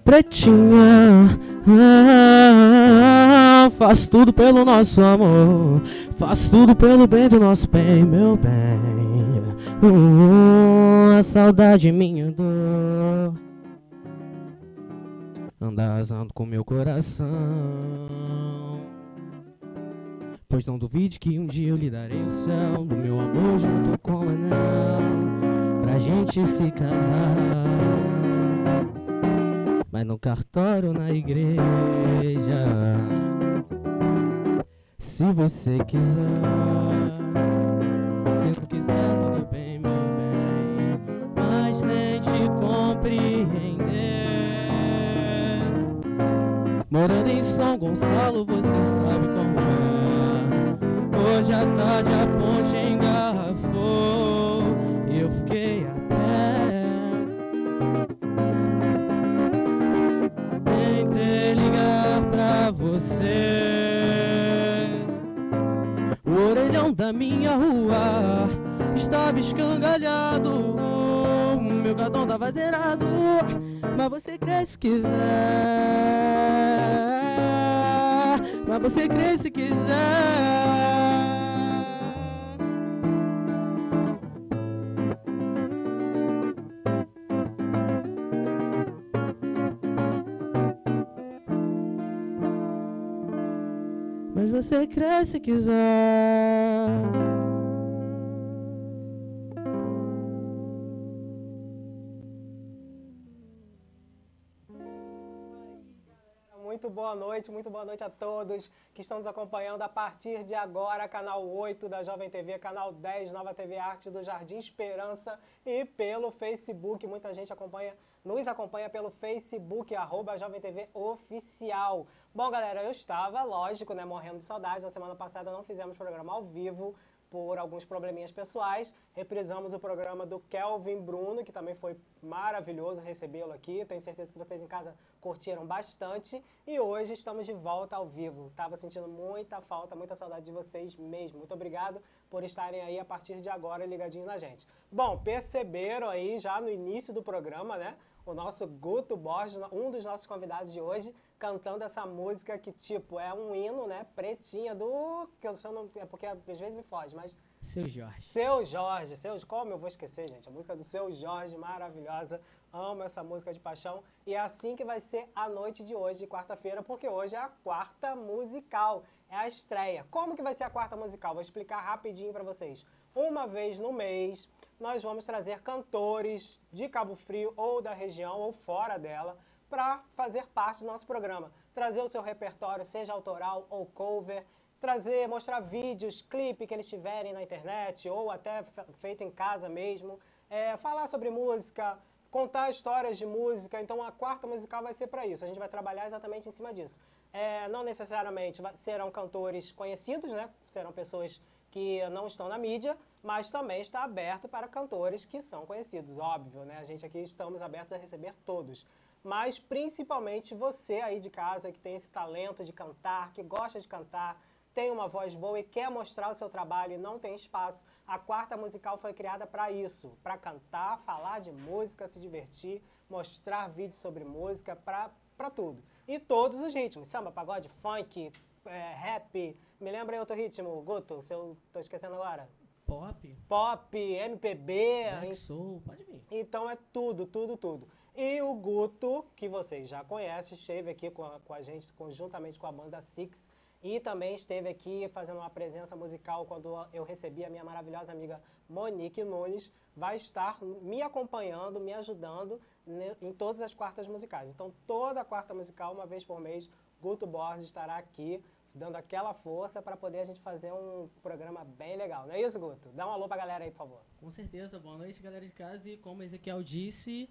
pretinha, faz tudo pelo nosso amor, faz tudo pelo bem do nosso bem, meu bem. A saudade minha dor anda arrasando com meu coração, pois não duvide que um dia eu lhe darei o céu do meu amor junto com o anel, pra gente se casar. Mas no cartório, na igreja, se você quiser. Se não quiser, tudo bem, meu bem, mas tente compreender. Morando em São Gonçalo, você sabe como é. Hoje à tarde a ponte engarrafou e eu fiquei a pé. Tentei ligar pra você. O orelhão da minha rua estava escangalhado, meu cartão tava zerado, mas você crê se quiser, mas você crê se quiser. Mas você crê se quiser. Muito boa noite a todos que estão nos acompanhando a partir de agora, canal 8 da Jovem TV, canal 10, Nova TV Arte do Jardim Esperança e pelo Facebook. Muita gente nos acompanha pelo Facebook, @Jovem TV Oficial. Bom, galera, eu estava, lógico, né, morrendo de saudade. Na semana passada não fizemos programa ao vivo por alguns probleminhas pessoais. Reprisamos o programa do Kelvin Bruno, que também foi maravilhoso recebê-lo aqui. Tenho certeza que vocês em casa curtiram bastante. E hoje estamos de volta ao vivo. Estava sentindo muita falta, muita saudade de vocês mesmo. Muito obrigado por estarem aí a partir de agora ligadinhos na gente. Bom, perceberam aí já no início do programa, né? O nosso Guto Borges, um dos nossos convidados de hoje, cantando essa música que, tipo, é um hino, né? Pretinha do... que eu não, é porque às vezes me foge, mas... Seu Jorge. Seu Jorge. Como eu vou esquecer, gente? A música do Seu Jorge, maravilhosa. Amo essa música de paixão. E é assim que vai ser a noite de hoje, de quarta-feira, porque hoje é a quarta musical. É a estreia. Como que vai ser a quarta musical? Vou explicar rapidinho pra vocês. Uma vez no mês, nós vamos trazer cantores de Cabo Frio ou da região ou fora dela para fazer parte do nosso programa. Trazer o seu repertório, seja autoral ou cover, mostrar vídeos, clipe que eles tiverem na internet ou até feito em casa mesmo, falar sobre música, contar histórias de música. Então a quarta musical vai ser para isso, a gente vai trabalhar exatamente em cima disso. Não necessariamente serão cantores conhecidos, né? Serão pessoas que não estão na mídia, mas também está aberto para cantores que são conhecidos, óbvio, né? A gente aqui estamos abertos a receber todos. Mas principalmente você aí de casa que tem esse talento de cantar, que gosta de cantar, tem uma voz boa e quer mostrar o seu trabalho e não tem espaço. A quarta musical foi criada para isso, para cantar, falar de música, se divertir, mostrar vídeos sobre música, para tudo. E todos os ritmos, samba, pagode, funk, rap. Me lembra aí outro ritmo, Guto, se eu tô esquecendo agora. Pop, MPB. Black Soul, pode vir. Então é tudo, tudo, tudo. E o Guto, que vocês já conhecem, esteve aqui com a gente, conjuntamente com a banda Six, e também esteve aqui fazendo uma presença musical quando eu recebi a minha maravilhosa amiga Monique Nunes, vai estar me acompanhando, me ajudando em todas as quartas musicais. Então toda quarta musical, uma vez por mês, Guto Borges estará aqui, dando aquela força para poder a gente fazer um programa bem legal. Não é isso, Guto? Dá um alô pra galera aí, por favor. Com certeza. Boa noite, galera de casa. E como Ezequiel disse,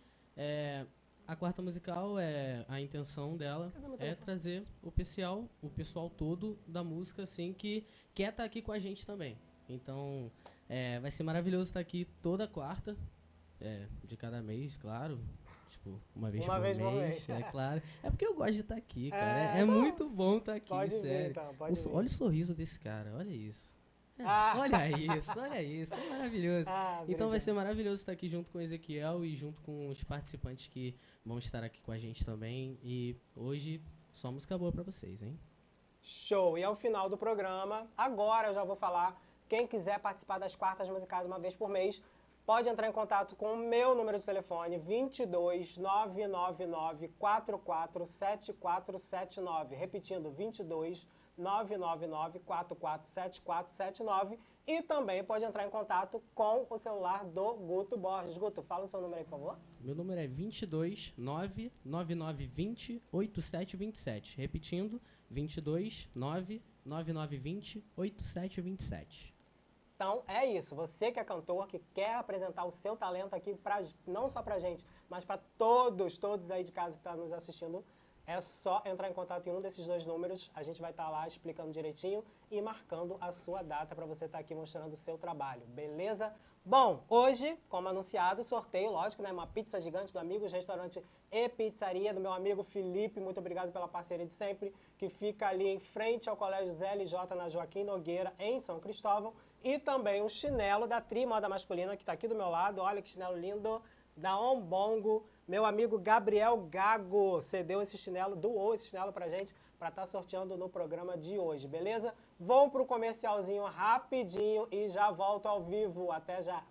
a quarta musical, a intenção dela é trazer o pessoal todo da música, assim, que quer estar aqui com a gente também. Então, vai ser maravilhoso estar aqui toda quarta, de cada mês, claro. Tipo, uma vez por mês, é claro. É porque eu gosto de estar aqui, cara. É muito bom estar aqui, pode sério. Vir, então, pode vir. Olha o sorriso desse cara, olha isso. Olha isso, é maravilhoso. Então vai ser maravilhoso estar aqui junto com o Ezequiel e junto com os participantes que vão estar aqui com a gente também. E hoje, só música boa pra vocês, hein? Show! E ao final do programa, agora eu já vou falar, quem quiser participar das quartas musicais uma vez por mês, pode entrar em contato com o meu número de telefone, 22 999 44 7479. Repetindo, 22 999 44 7479. E também pode entrar em contato com o celular do Guto Borges. Guto, fala o seu número aí, por favor. Meu número é 22 99920 8727. Repetindo, 22 99920 8727. Então, é isso. Você que é cantor, que quer apresentar o seu talento aqui, não só pra gente, mas para todos aí de casa que estão nos assistindo, é só entrar em contato em um desses dois números. A gente vai estar lá explicando direitinho e marcando a sua data para você estar aqui mostrando o seu trabalho, beleza? Bom, hoje, como anunciado, sorteio, lógico, né? Uma pizza gigante do Amigos Restaurante e Pizzaria, do meu amigo Felipe. Muito obrigado pela parceria de sempre, que fica ali em frente ao Colégio ZLJ, na Joaquim Nogueira, em São Cristóvão. E também um chinelo da Tri Moda Masculina, que está aqui do meu lado. Olha que chinelo lindo, da Ombongo. Meu amigo Gabriel Gago cedeu esse chinelo, doou esse chinelo pra gente, para estar sorteando no programa de hoje, beleza? Vou pro comercialzinho rapidinho e já volto ao vivo. Até já!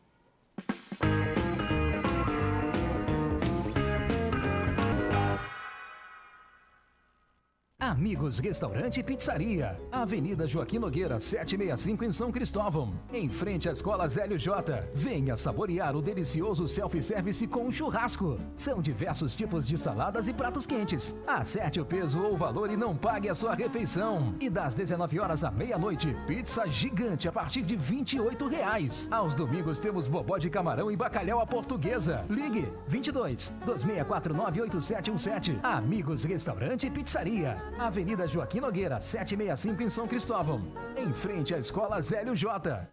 Amigos Restaurante e Pizzaria, Avenida Joaquim Nogueira, 765 em São Cristóvão, em frente à Escola Zélio J. Venha saborear o delicioso self-service com churrasco. São diversos tipos de saladas e pratos quentes. Acerte o peso ou o valor e não pague a sua refeição. E das 19 horas à meia-noite, pizza gigante a partir de R$ 28. Aos domingos temos bobó de camarão e bacalhau à portuguesa. Ligue 22 2649 8717. Amigos Restaurante e Pizzaria, Avenida Joaquim Nogueira, 765 em São Cristóvão, em frente à Escola Zélio J.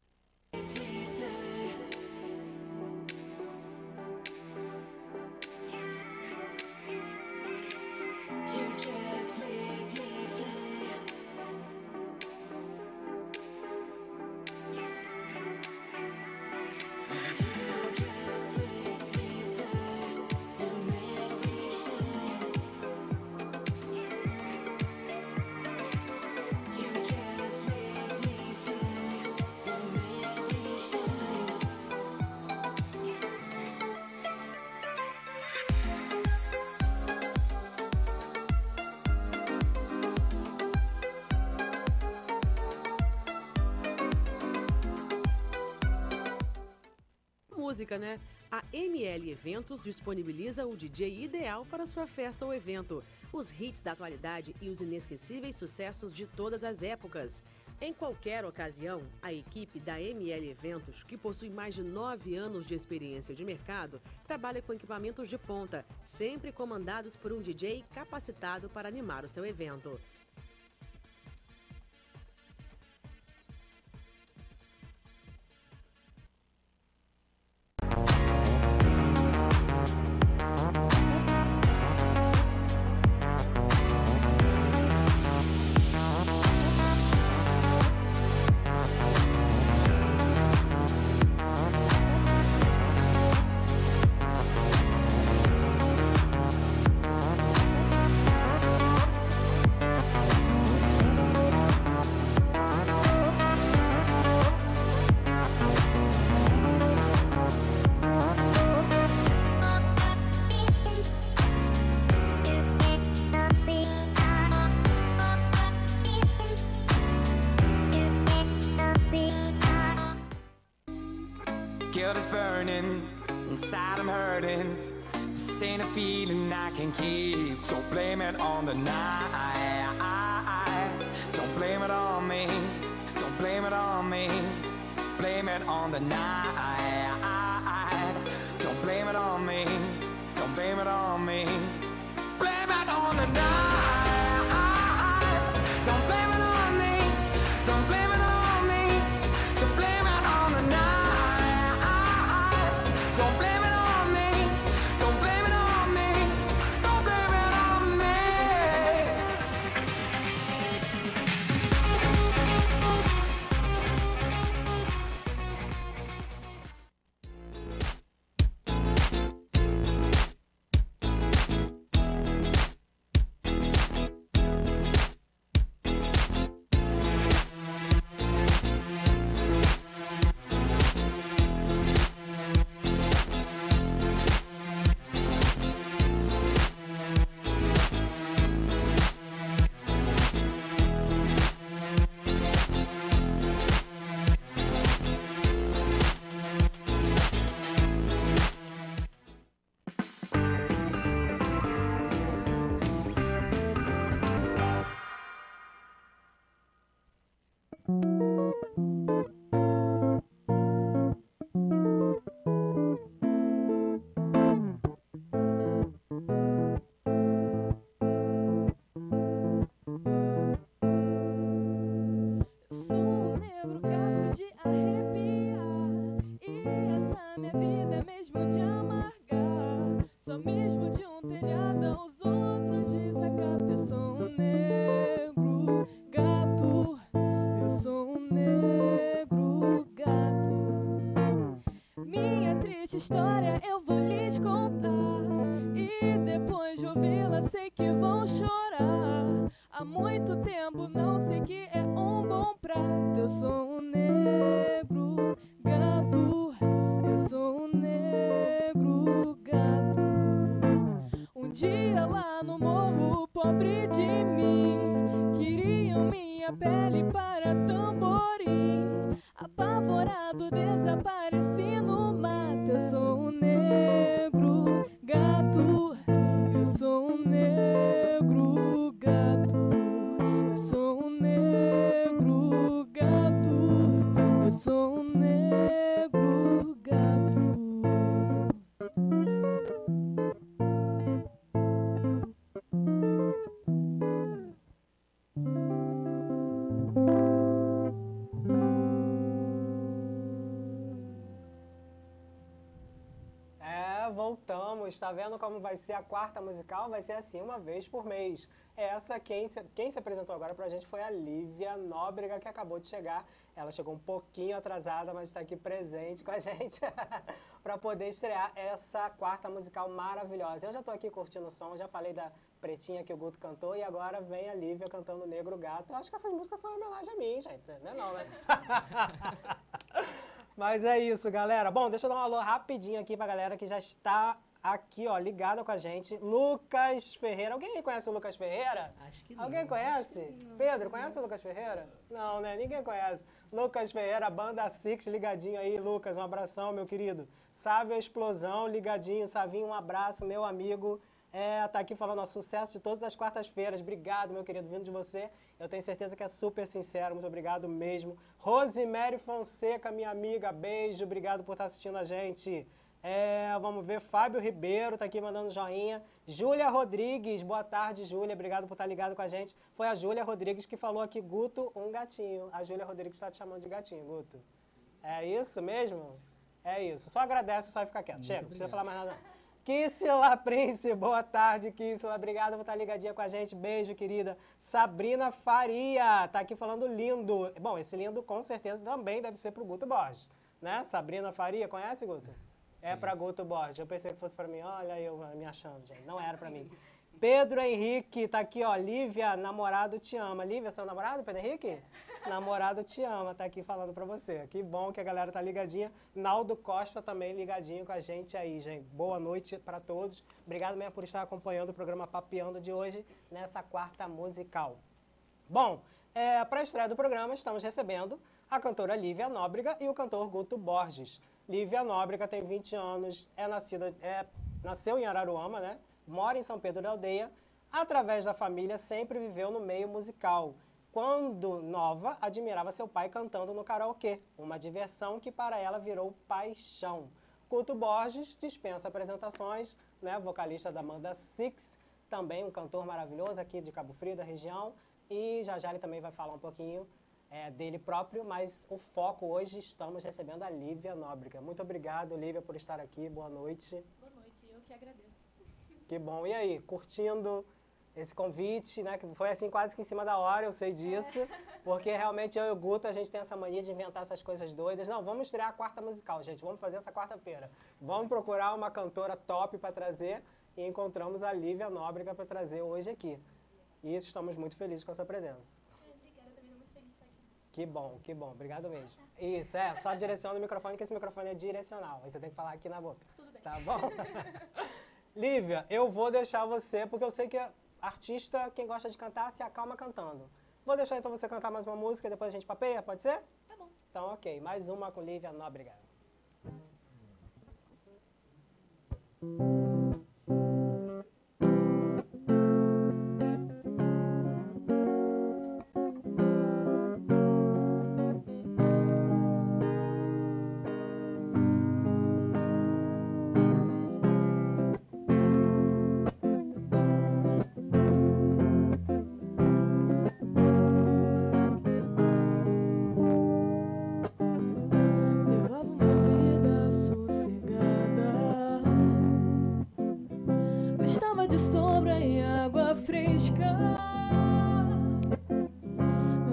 Música, né? A ML Eventos disponibiliza o DJ ideal para sua festa ou evento, os hits da atualidade e os inesquecíveis sucessos de todas as épocas. Em qualquer ocasião, a equipe da ML Eventos, que possui mais de 9 anos de experiência de mercado, trabalha com equipamentos de ponta, sempre comandados por um DJ capacitado para animar o seu evento. Guilt is burning, inside I'm hurting. This ain't a feeling I can keep, so blame it on the night. Don't blame it on me, don't blame it on me. Blame it on the night. Don't blame it on me, don't blame it on me. Blame it on the night. Don't blame it on me, don't blame it on me. So blame it on the night. Don't blame it on me, don't blame it on me. Don't blame it on me. História eu vou lhes contar, e depois de ouvi-la sei que vão chorar. Há muito tempo não sei que é um bom prato. Eu sou um negro gato, eu sou um negro gato. Um dia lá no morro, pobre de mim, queriam minha pele para tamborim. Apavorado desapareci no mato. Eu sou um negro gato, eu sou um negro gato, eu sou um negro gato, eu sou um negro gato. Voltamos, tá vendo como vai ser a quarta musical? Vai ser assim, uma vez por mês. Quem se apresentou agora pra gente foi a Lívia Nóbrega, que acabou de chegar. Ela chegou um pouquinho atrasada, mas está aqui presente com a gente para poder estrear essa quarta musical maravilhosa. Eu já tô aqui curtindo o som, já falei da Pretinha que o Guto cantou e agora vem a Lívia cantando Negro Gato. Eu acho que essas músicas são em homenagem a mim, gente. Não é não, né? Mas é isso, galera. Bom, deixa eu dar um alô rapidinho aqui pra galera que já está aqui, ó, ligada com a gente. Lucas Ferreira. Alguém aí conhece o Lucas Ferreira? Acho que não. Alguém conhece? Pedro, conhece o Lucas Ferreira? Não, né? Ninguém conhece. Lucas Ferreira, Banda Six, ligadinho aí, Lucas. Um abração, meu querido. Sávio Explosão, ligadinho. Savinho, um abraço, meu amigo. Tá aqui falando, ó, sucesso de todas as quartas-feiras. Obrigado, meu querido, vindo de você. Eu tenho certeza que é super sincero. Muito obrigado mesmo. Rosemary Fonseca, minha amiga, beijo. Obrigado por estar assistindo a gente. Vamos ver, Fábio Ribeiro tá aqui mandando joinha. Júlia Rodrigues, boa tarde, Júlia. Obrigado por estar ligado com a gente. Foi a Júlia Rodrigues que falou aqui, Guto, um gatinho. A Júlia Rodrigues está te chamando de gatinho, Guto. É isso mesmo? É isso. Só agradece, só fica quieto. Chega, não precisa falar mais nada. Kissila Prince, boa tarde, Kissila. Obrigada por estar ligadinha com a gente. Beijo, querida. Sabrina Faria, tá aqui falando lindo. Bom, esse lindo com certeza também deve ser pro Guto Borges, né? Sabrina Faria, conhece, Guto? É pra Guto Borges. Eu pensei que fosse pra mim. Olha eu me achando, gente. Não era pra mim. Pedro Henrique, tá aqui, ó. Lívia, namorado te ama. Lívia, seu namorado, Pedro Henrique? Namorado te ama, tá aqui falando pra você. Que bom que a galera tá ligadinha. Naldo Costa também ligadinho com a gente aí, gente. Boa noite pra todos. Obrigado mesmo por estar acompanhando o programa Papeando de hoje, nessa quarta musical. Bom, pra estreia do programa, estamos recebendo a cantora Lívia Nóbrega e o cantor Guto Borges. Lívia Nóbrega tem 20 anos, nasceu em Araruama, né? Mora em São Pedro da Aldeia. Através da família, sempre viveu no meio musical. Quando nova, admirava seu pai cantando no karaokê, uma diversão que para ela virou paixão. Guto Borges dispensa apresentações, né? Vocalista da banda Six, também um cantor maravilhoso aqui de Cabo Frio, da região. E já ele também vai falar um pouquinho dele próprio, mas o foco hoje estamos recebendo a Lívia Nóbrega. Muito obrigado, Lívia, por estar aqui. Boa noite. Boa noite, eu que agradeço. Que bom. E aí, curtindo esse convite, né? Que foi assim quase que em cima da hora, eu sei disso. Porque realmente eu e o Guto, a gente tem essa mania de inventar essas coisas doidas. Não, vamos estrear a quarta musical, gente. Vamos fazer essa quarta-feira. Vamos procurar uma cantora top para trazer e encontramos a Lívia Nóbrega para trazer hoje aqui. E estamos muito felizes com a sua presença. Obrigada, eu também estou muito feliz de estar aqui. Que bom, que bom. Obrigado mesmo. Isso, só direciona o microfone, que esse microfone é direcional. Aí você tem que falar aqui na boca. Tudo bem. Tá bom? Lívia, eu vou deixar você, porque eu sei que artista, quem gosta de cantar, se acalma cantando. Vou deixar então você cantar mais uma música e depois a gente papeia, pode ser? Tá bom. Então, ok. Mais uma com Lívia Nóbrega.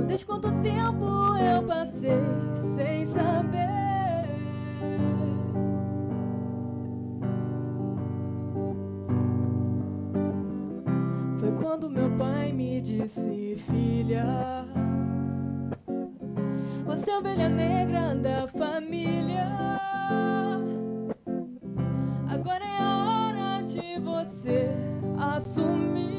Deus, quanto tempo eu passei sem saber. Foi quando meu pai me disse: filha, você é a ovelha negra da família. Agora é a hora de você assumir.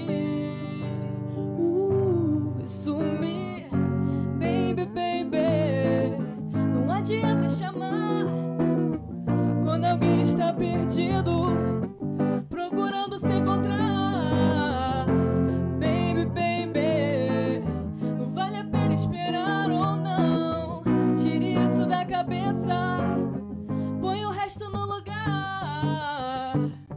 Sumir, baby, baby. Não adianta chamar quando alguém está perdido, procurando se encontrar. Baby, baby. Não vale a pena esperar ou não. Tire isso da cabeça, põe o resto no lugar.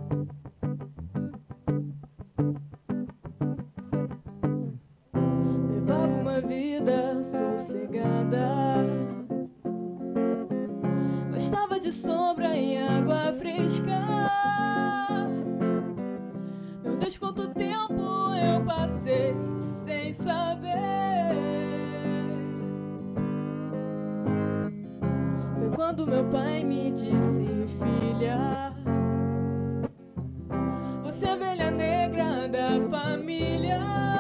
Levava uma vida sossegada, gostava de sombra e água fresca. Meu Deus, quanto tempo eu passei sem saber. Foi quando meu pai me disse: filha, você é a ovelha negra da família.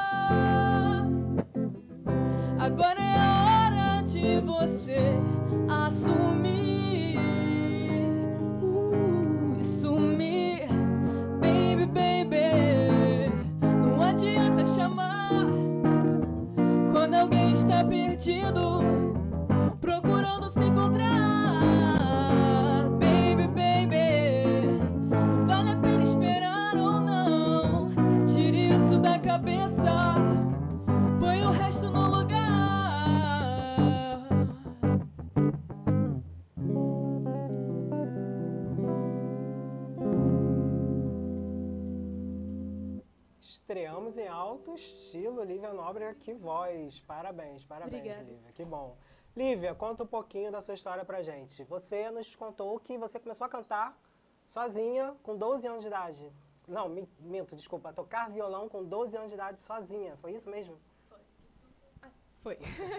Agora é a hora de você assumir. Sumir, baby, baby. Não adianta chamar quando alguém está perdido, procurando se encontrar. Baby, baby. Não vale a pena esperar ou não. Tire isso da cabeça, põe o resto no lugar. Estreamos em alto estilo, Lívia Nóbrega, que voz. Parabéns, parabéns, Obrigada. Lívia, que bom. Lívia, conta um pouquinho da sua história pra gente. Você nos contou que você começou a cantar sozinha com 12 anos de idade. Não, minto, desculpa, tocar violão com 12 anos de idade sozinha, foi isso mesmo? Foi.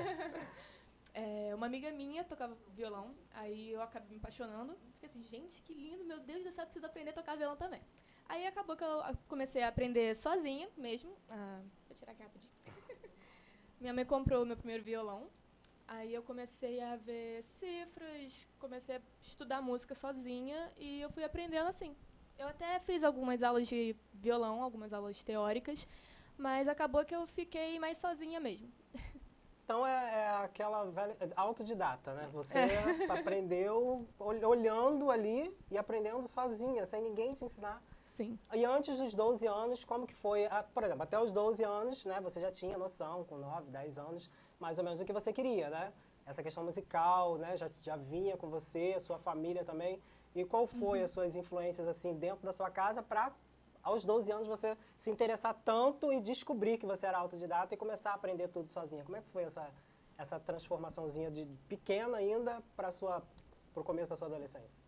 Uma amiga minha tocava violão, aí eu acabei me apaixonando. Fiquei assim, gente, que lindo, meu Deus do céu, eu preciso aprender a tocar violão também. Aí acabou que eu comecei a aprender sozinha mesmo. Vou tirar aqui rapidinho. Minha mãe comprou o meu primeiro violão. Aí eu comecei a ver cifras, comecei a estudar música sozinha e eu fui aprendendo assim. Eu até fiz algumas aulas de violão, algumas aulas teóricas, mas acabou que eu fiquei mais sozinha mesmo. Então é aquela velha autodidata, né? Você aprendeu olhando ali e aprendendo sozinha, sem ninguém te ensinar. Sim. E antes dos 12 anos, como que foi? Por exemplo, até os 12 anos, né? Você já tinha noção, com 9, 10 anos, mais ou menos do que você queria, né? Essa questão musical, né? Já vinha com você, a sua família também. E qual foi as suas influências, assim, dentro da sua casa para, aos 12 anos, você se interessar tanto e descobrir que você era autodidata e começar a aprender tudo sozinha? Como é que foi essa transformaçãozinha de pequena ainda para o começo da sua adolescência?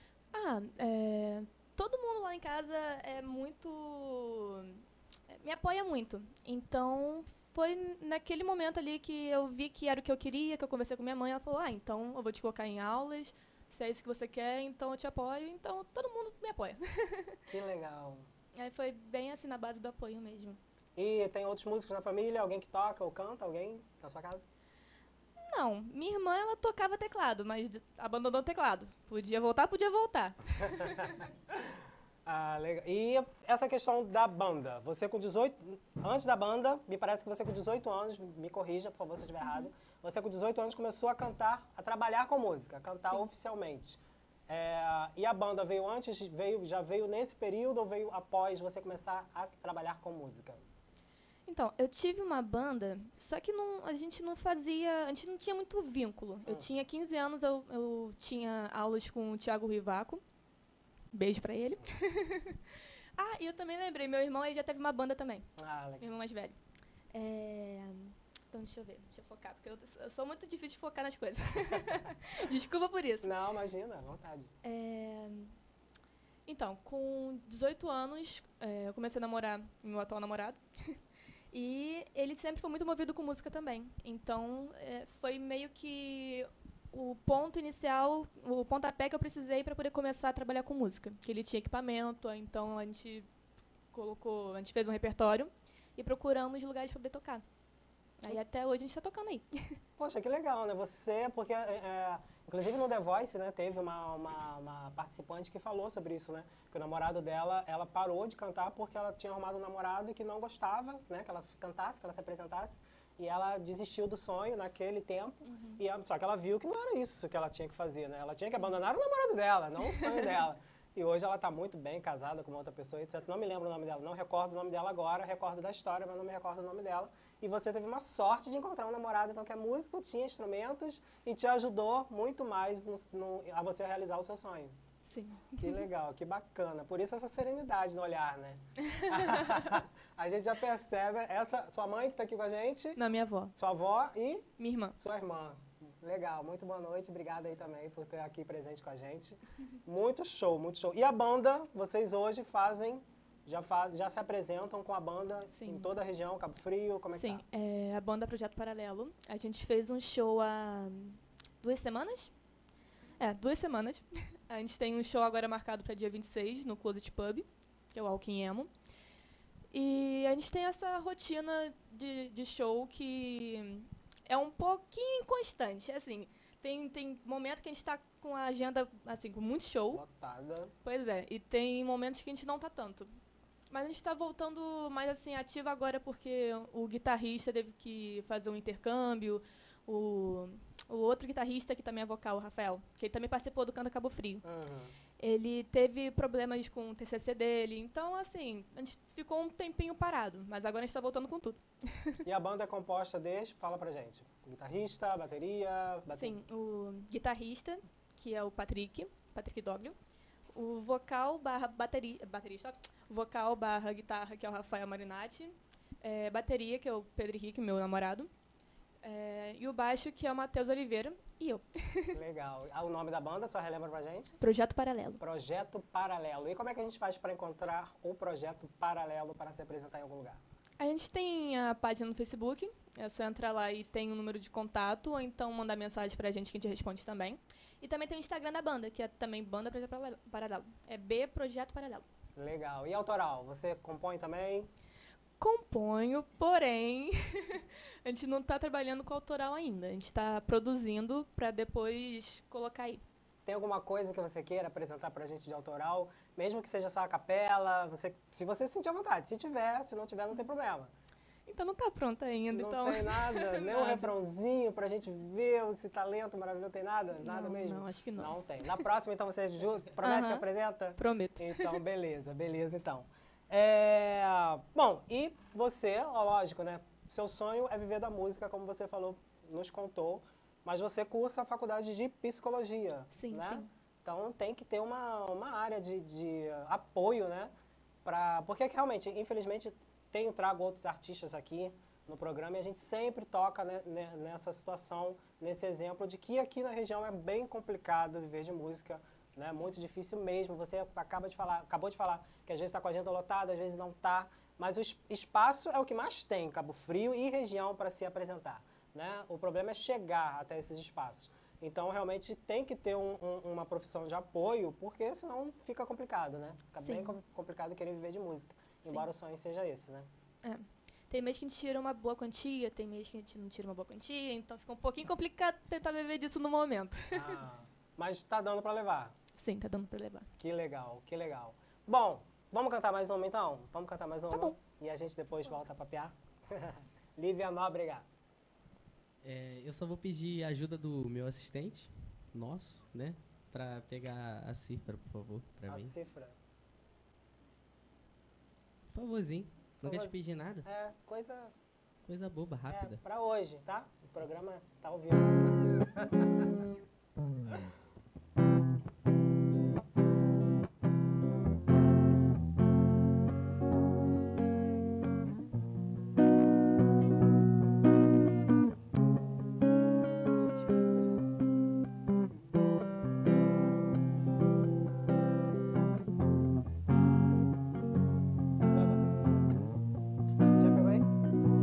Todo mundo lá em casa me apoia muito. Então, foi naquele momento ali que eu vi que era o que eu queria, que eu conversei com minha mãe. Ela falou, então eu vou te colocar em aulas, se é isso que você quer, então eu te apoio. Então, todo mundo me apoia. Que legal. Aí foi bem assim, na base do apoio mesmo. E tem outros músicos na família? Alguém que toca ou canta? Alguém na sua casa? Não, minha irmã, ela tocava teclado, mas abandonou o teclado. Podia voltar, podia voltar. Legal. E essa questão da banda, você com 18, antes da banda, me parece que você com 18 anos, me corrija, por favor, se eu estiver errado, você com 18 anos começou a cantar, a trabalhar com música, a cantar Sim. oficialmente. E a banda veio antes, já veio nesse período ou veio após você começar a trabalhar com música? Então, eu tive uma banda, só que a gente não tinha muito vínculo. Eu tinha 15 anos, eu tinha aulas com o Thiago Rivaco. Beijo pra ele. E eu também lembrei, meu irmão ele já teve uma banda também. Legal. Meu irmão mais velho. Então, deixa eu focar, porque eu sou muito difícil de focar nas coisas. Desculpa por isso. Não, imagina, à vontade. Então, com 18 anos, eu comecei a namorar meu atual namorado. E ele sempre foi muito movido com música também. Então, foi meio que o ponto inicial, o pontapé que eu precisei para poder começar a trabalhar com música. Que ele tinha equipamento, então a gente fez um repertório e procuramos lugares para poder tocar. Aí até hoje a gente está tocando aí. Poxa, que legal, né? Você, porque inclusive no The Voice, né, teve uma participante que falou sobre isso, né? Que o namorado dela, ela parou de cantar porque ela tinha arrumado um namorado que não gostava, né? Que ela cantasse, que ela se apresentasse. E ela desistiu do sonho naquele tempo. Só que ela viu que não era isso que ela tinha que fazer, né? Ela tinha que abandonar o namorado dela, não o sonho dela. E hoje ela está muito bem casada com uma outra pessoa, etc. Não me lembro o nome dela, não recordo o nome dela agora, recordo da história, mas não me recordo o nome dela. E você teve uma sorte de encontrar um namorado, então, que é músico, tinha instrumentos e te ajudou muito mais a você realizar o seu sonho. Sim. Que legal, que bacana. Por isso essa serenidade no olhar, né? A gente já percebe. Essa, sua mãe que está aqui com a gente? Não, minha avó. Sua avó e? Minha irmã. Sua irmã. Legal, muito boa noite. Obrigada aí também por estar aqui presente com a gente. Muito show, muito show. E a banda, vocês hoje já se apresentam com a banda em toda a região, Cabo Frio, como é que tá? Sim, a banda Projeto Paralelo. A gente fez um show há 2 semanas? 2 semanas. A gente tem um show agora marcado para dia 26, no Closet Pub, que é o Alquim Emo. E a gente tem essa rotina de show que é um pouquinho inconstante. Assim, tem momento que a gente está com a agenda, assim, com muito show. Lotada. Pois é, e tem momentos que a gente não tá tanto. Mas a gente está voltando mais assim ativa agora porque o guitarrista teve que fazer um intercâmbio. O outro guitarrista, que também é vocal, o Rafael, que ele também participou do Canta Cabo Frio. Ele teve problemas com o TCC dele. Então, assim, a gente ficou um tempinho parado. Mas agora a gente está voltando com tudo. E a banda é composta fala pra gente, guitarrista, bateria... Sim, o guitarrista, que é o Patrick W. O vocal barra baterista, vocal barra guitarra, que é o Rafael Marinatti. Bateria, que é o Pedro Henrique, meu namorado. E o baixo, que é o Matheus Oliveira, e eu. Legal. O nome da banda, só relembra pra gente? Projeto Paralelo. Projeto Paralelo. E como é que a gente faz para encontrar o Projeto Paralelo para se apresentar em algum lugar? A gente tem a página no Facebook, é só entrar lá e tem um número de contato, ou então mandar mensagem pra gente que a gente responde também. E também tem o Instagram da banda, que é também Banda Projeto Paralelo. É B Projeto Paralelo. Legal. E autoral, você compõe também? Componho, porém, a gente não está trabalhando com autoral ainda. A gente está produzindo para depois colocar aí. Tem alguma coisa que você queira apresentar pra gente de autoral? Mesmo que seja só a capela, se você sentir à vontade. Se tiver, se não tiver, não tem problema. Então não está pronta ainda. Não tem nada? Nem um refrãozinho pra gente ver esse talento maravilhoso? Tem nada? Nada mesmo? Não, acho que não. Não tem. Na próxima, então, você promete que apresenta? Prometo. Então, beleza, então. Bom, e você, lógico, né? Seu sonho é viver da música, como você falou, nos contou, mas você cursa a faculdade de psicologia, sim, né? Sim. Então tem que ter uma área de apoio, né? Porque realmente, infelizmente, trago outros artistas aqui no programa e a gente sempre toca, né, nessa situação, nesse exemplo de que aqui na região é bem complicado viver de música, né? Muito difícil mesmo. Você acabou de falar que às vezes está com a agenda lotada, às vezes não está, mas o espaço é o que mais tem, Cabo Frio e região, para se apresentar, né? O problema é chegar até esses espaços. Então, realmente, tem que ter uma profissão de apoio, porque senão fica complicado, né? Fica bem complicado querer viver de música, embora o sonho seja esse, né? Tem mês que a gente tira uma boa quantia, tem mês que a gente não tira uma boa quantia, então fica um pouquinho complicado tentar viver disso no momento. Mas tá dando para levar? Sim, tá dando para levar. Que legal, que legal. Bom, vamos cantar mais uma então? Vamos cantar mais uma? Tá bom. E a gente depois volta a papear? Lívia Nóbrega. Eu só vou pedir a ajuda do meu assistente, nosso, né? Pra pegar a cifra, por favor, pra mim. A cifra? Por favorzinho. Nunca te pedi nada. Coisa boba, rápida. Pra hoje, tá? O programa tá ao vivo. Já pegou aí?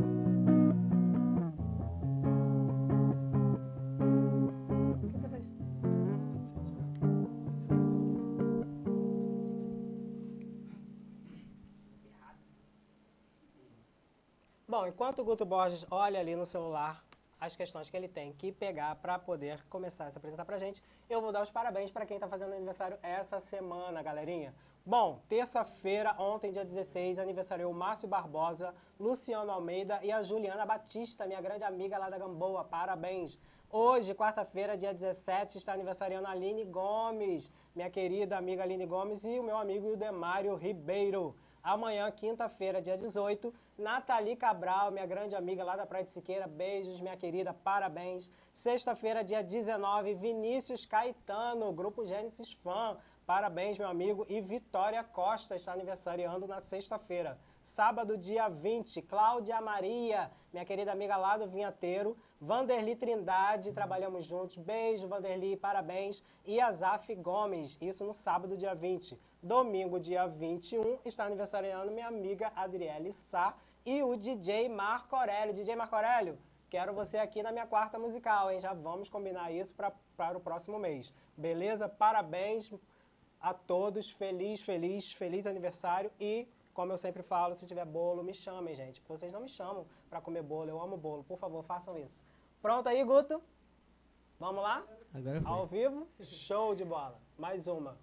Bom, enquanto o Guto Borges olha ali no celular as questões que ele tem que pegar para poder começar a se apresentar pra gente, eu vou dar os parabéns para quem tá fazendo aniversário essa semana, galerinha. Bom, terça-feira, ontem, dia 16, aniversariou o Márcio Barbosa, Luciano Almeida e a Juliana Batista, minha grande amiga lá da Gamboa. Parabéns! Hoje, quarta-feira, dia 17, está aniversariando a Aline Gomes, minha querida amiga Aline Gomes e o meu amigo Ildemário Ribeiro. Amanhã, quinta-feira, dia 18, Nathalie Cabral, minha grande amiga lá da Praia de Siqueira. Beijos, minha querida, parabéns. Sexta-feira, dia 19, Vinícius Caetano, Grupo Gênesis Fã. Parabéns, meu amigo. E Vitória Costa está aniversariando na sexta-feira. Sábado, dia 20, Cláudia Maria, minha querida amiga lá do Vinhateiro. Vanderly Trindade, trabalhamos juntos. Beijo, Vanderly, parabéns. E Azaf Gomes, isso no sábado, dia 20. Domingo, dia 21, está aniversariando minha amiga Adriele Sá e o DJ Marco Aurélio. DJ Marco Aurélio, quero você aqui na minha quarta musical, hein? Já vamos combinar isso para o próximo mês. Beleza? Parabéns a todos. Feliz aniversário. E, como eu sempre falo, se tiver bolo, me chamem, gente. Vocês não me chamam para comer bolo. Eu amo bolo. Por favor, façam isso. Pronto aí, Guto? Vamos lá? Agora foi. Ao vivo? Show de bola. Mais uma.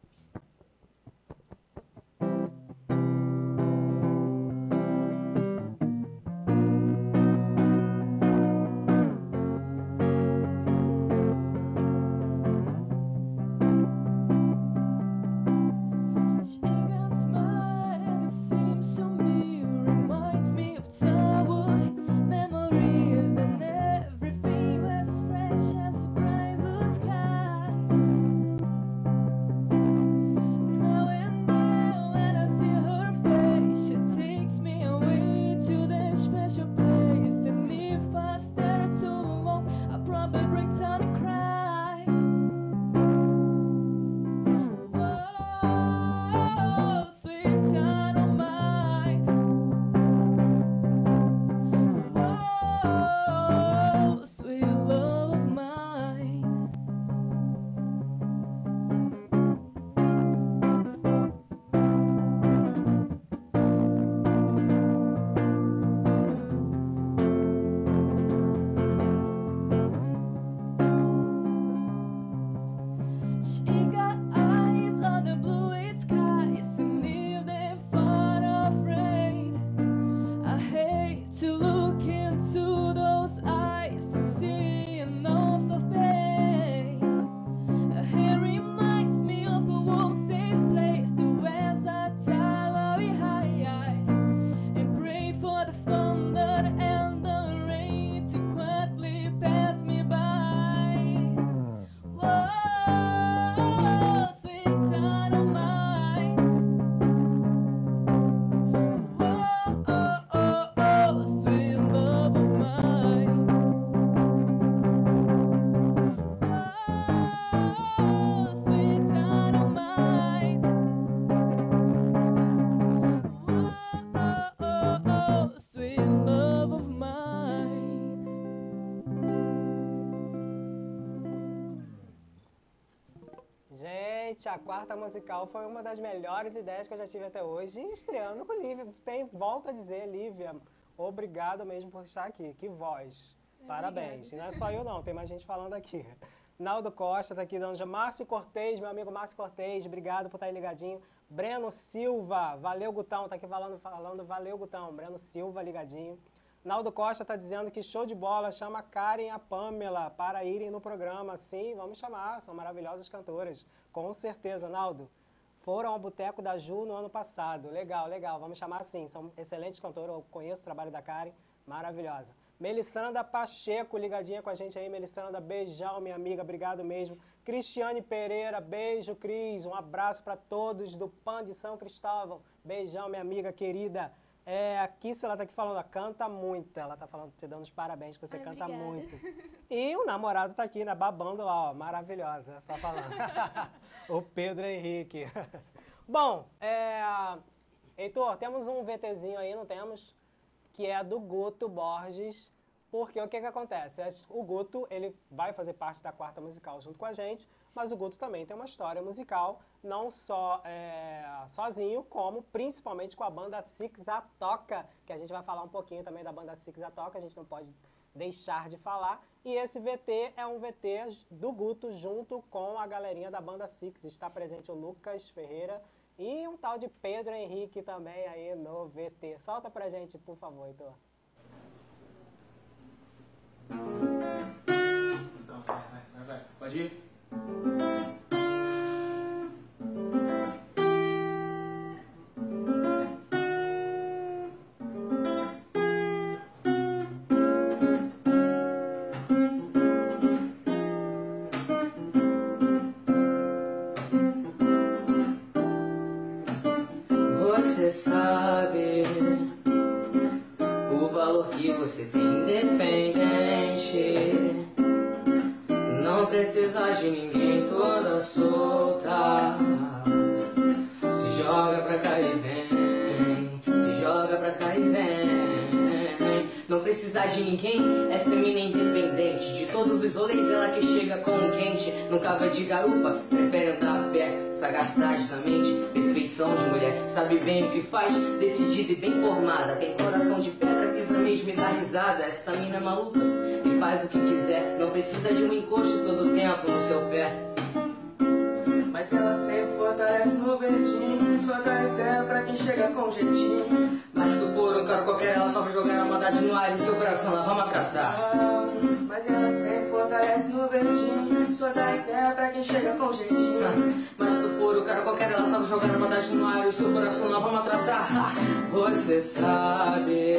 Gente, a quarta musical foi uma das melhores ideias que eu já tive até hoje. E estreando com Lívia. Volto a dizer, Lívia, obrigado mesmo por estar aqui. Que voz. Parabéns. E não é só eu não, tem mais gente falando aqui. Naldo Costa está aqui dando... Márcio Cortez, meu amigo Márcio Cortez, obrigado por estar aí ligadinho. Breno Silva, valeu Gutão, tá aqui falando valeu Gutão. Breno Silva ligadinho. Naldo Costa está dizendo que show de bola, chama a Karen e a Pamela para irem no programa. Sim, vamos chamar, são maravilhosas cantoras. Com certeza, Naldo. Foram ao Boteco da Ju no ano passado. Legal, legal, vamos chamar assim. São excelentes cantoras, eu conheço o trabalho da Karen, maravilhosa. Melissandra Pacheco, ligadinha com a gente aí. Melissandra, beijão, minha amiga, obrigado mesmo. Cristiane Pereira, beijo, Cris. Um abraço para todos do PAN de São Cristóvão. Beijão, minha amiga querida. A Kissa, ela tá aqui falando, ó, canta muito. Ela tá falando, te dando os parabéns, que você canta obrigada. muito. E o namorado tá aqui, né, babando lá, ó, maravilhosa, tá falando. O Pedro Henrique. Bom, Heitor, temos um VTzinho aí, não temos? Que é do Guto Borges. Porque o que acontece? O Guto, ele vai fazer parte da quarta musical junto com a gente, mas o Guto também tem uma história musical, não só sozinho, como principalmente com a banda Six a Toca, que a gente vai falar um pouquinho também da banda Six a Toca, a gente não pode deixar de falar. E esse VT é um VT do Guto junto com a galerinha da banda Six. Está presente o Lucas Ferreira e um tal de Pedro Henrique também aí no VT. Solta pra gente, por favor, Heitor. Então, vai. Pode ir? Você sabe o valor que você tem independente. Não precisa de ninguém, toda solta. Se joga pra cá e vem, se joga pra cá e vem. Não precisa de ninguém, essa mina é independente. De todos os rolês ela que chega com o quente. Nunca vai de garupa, prefere andar a pé. Sagacidade na mente, perfeição de mulher. Sabe bem o que faz, decidida e bem formada. Tem coração de pedra, pisa mesmo e dá risada. Essa mina é maluca e faz o que quiser. Não precisa de um encosto todo tempo no seu pé. Mas ela sempre fortalece no verdinho. Só dá ideia pra quem chega com jeitinho. Mas se tu for um cara qualquer, ela só vai jogar a maldade no ar e o seu coração ela vai matar. Mas ela sempre fortalece no verdinho. Só dá ideia pra quem chega com jeitinho. Mas se tu for um cara qualquer, ela só vai jogar a maldade no ar e o seu coração ela vai maltratar. Você sabe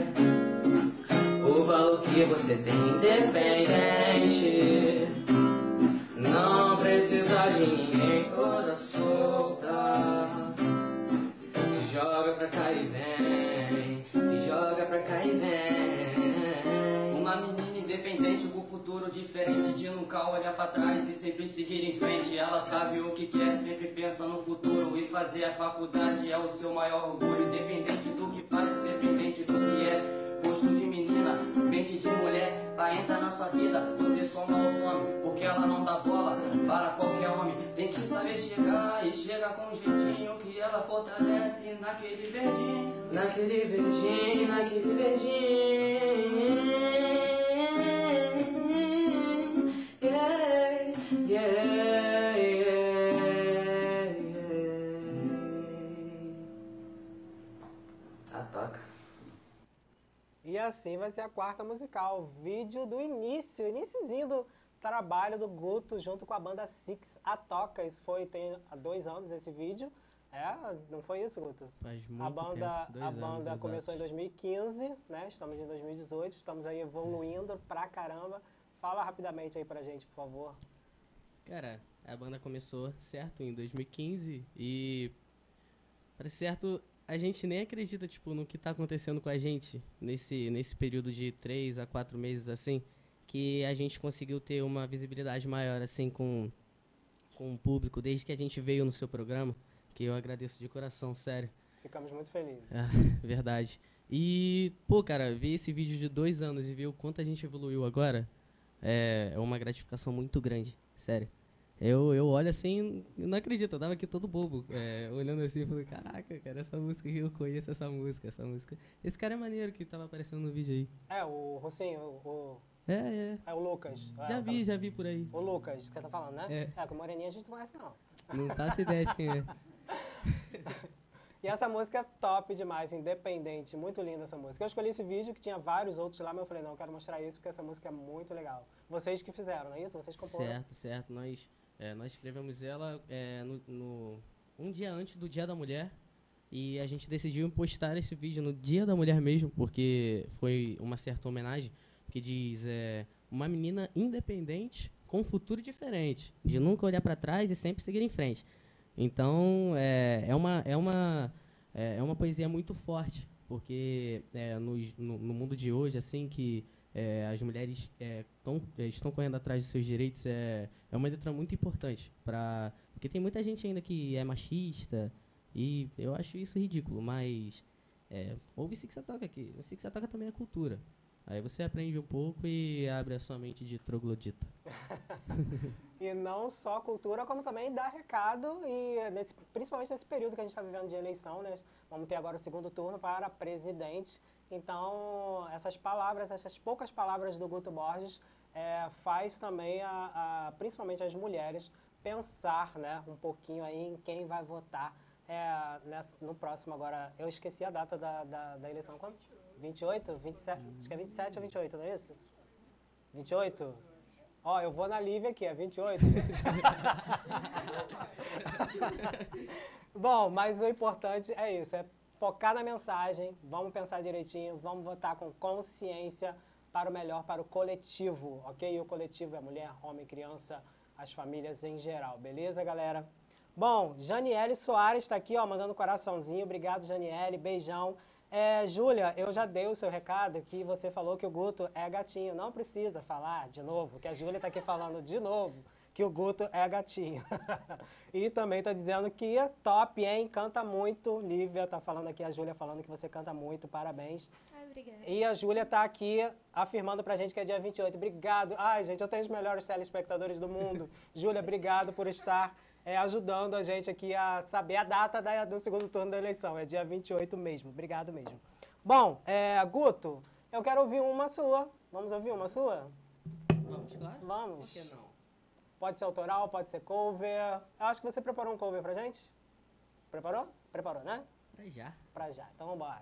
o valor que você tem independente. Não precisa de ninguém, toda solta. Se joga pra cá e vem, se joga pra cá e vem. Uma menina independente com futuro diferente, de nunca olhar pra trás e sempre seguir em frente. Ela sabe o que quer, sempre pensa no futuro. E fazer a faculdade é o seu maior orgulho. Independente do que faz, independente do que é. Gosto de menina, mente de mulher, pra entrar na sua vida, você soma ou some, porque ela não dá bola para qualquer homem. Tem que saber chegar e chega com um jeitinho que ela fortalece naquele verdinho. Naquele verdinho, naquele verdinho. Yeah, yeah, yeah, yeah. Toca. E assim vai ser a quarta musical. Vídeo do iniciozinho do trabalho do Guto junto com a banda Six a Toca. Isso tem há 2 anos esse vídeo. Não foi isso, Guto? Faz muito a banda, tempo, 2 a anos, banda começou em exatos. 2015, né? Estamos em 2018, estamos aí evoluindo pra caramba. Fala rapidamente aí pra gente, por favor. Cara, a banda começou, certo, em 2015 e, para ser certo, a gente nem acredita, tipo, no que tá acontecendo com a gente nesse período de 3 a 4 meses, assim, que a gente conseguiu ter uma visibilidade maior, assim, com o público, desde que a gente veio no seu programa, que eu agradeço de coração, sério. Ficamos muito felizes. Verdade. E, pô, cara, ver esse vídeo de 2 anos e ver o quanto a gente evoluiu agora é uma gratificação muito grande, sério. Eu olho assim, não acredito, eu tava aqui todo bobo, olhando assim e falei, caraca, cara, essa música aqui, eu conheço essa música. Esse cara é maneiro que tava aparecendo no vídeo aí. O Rocinho, É o Lucas. já vi por aí. O Lucas, que você tá falando, né? Com o Moreninha a gente não conhece, não. Não faço ideia de quem é. E essa música é top demais, independente, muito linda essa música. Eu escolhi esse vídeo, que tinha vários outros lá, mas eu falei, não, eu quero mostrar isso, porque essa música é muito legal. Vocês que fizeram, não é isso? Vocês comporam? Certo. Nós escrevemos ela um dia antes do Dia da Mulher, e a gente decidiu postar esse vídeo no Dia da Mulher mesmo, porque foi uma certa homenagem, que diz, uma menina independente com um futuro diferente, de nunca olhar para trás e sempre seguir em frente. Então, é uma poesia muito forte, porque no mundo de hoje, assim, que as mulheres estão correndo atrás dos seus direitos, é uma letra muito importante, porque tem muita gente ainda que é machista, e eu acho isso ridículo, mas ouve Six a Toca aqui. O Six a Toca também é cultura. Aí você aprende um pouco e abre a sua mente de troglodita. E não só cultura, como também dá recado, e principalmente nesse período que a gente está vivendo de eleição, né? Vamos ter agora o segundo turno para presidente. Então, essas palavras, essas poucas palavras do Guto Borges, faz também, principalmente as mulheres, pensar, né, um pouquinho aí em quem vai votar no próximo agora. Eu esqueci a data da eleição, quando? 28? 27? Acho que é 27 ou 28, não é isso? 28? Ó, eu vou na Lívia aqui, é 28, gente. Bom, mas o importante é isso, é focar na mensagem, vamos pensar direitinho, vamos votar com consciência para o melhor, para o coletivo, ok? E o coletivo é mulher, homem, criança, as famílias em geral, beleza, galera? Bom, Janiele Soares está aqui, ó, mandando coraçãozinho, obrigado, Janiele, beijão. Júlia, eu já dei o seu recado que você falou que o Guto é gatinho. Não precisa falar de novo, que a Júlia está aqui falando de novo que o Guto é gatinho. E também está dizendo que é top, hein? Canta muito. Lívia está falando aqui, a Júlia falando que você canta muito. Parabéns. Ai, obrigada. E a Júlia está aqui afirmando pra gente que é dia 28. Obrigado. Ai, gente, eu tenho os melhores telespectadores do mundo. Júlia, obrigado por estar ajudando a gente aqui a saber a data do segundo turno da eleição. É dia 28 mesmo. Obrigado mesmo. Bom, Guto, eu quero ouvir uma sua. Vamos ouvir uma sua? Vamos, claro. Vamos. Por que não? Pode ser autoral, pode ser cover. Eu acho que você preparou um cover pra gente? Preparou? Preparou, né? Pra já. Pra já. Então, vambora.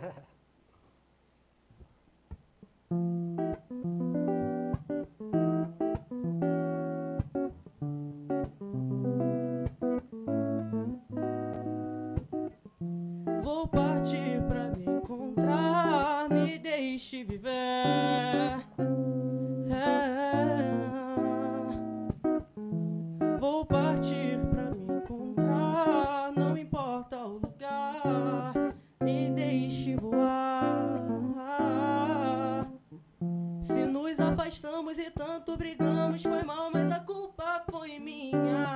Vou partir pra me encontrar, me deixe viver. Vou partir pra me encontrar, não importa o lugar, me deixe voar. Se nos afastamos e tanto brigamos, foi mal, mas a culpa foi minha.